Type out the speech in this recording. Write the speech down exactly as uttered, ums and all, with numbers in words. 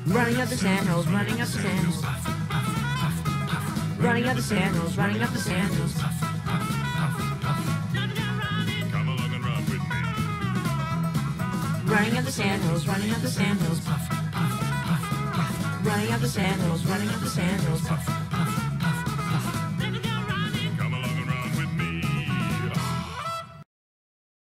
Running up the sandhills, running up the sandhills. Running up the sandhills, running up the sandhills. Come along and run with me. Running up the sandhills, running up the sandhills. Running up the sandhills, running up the sandhills.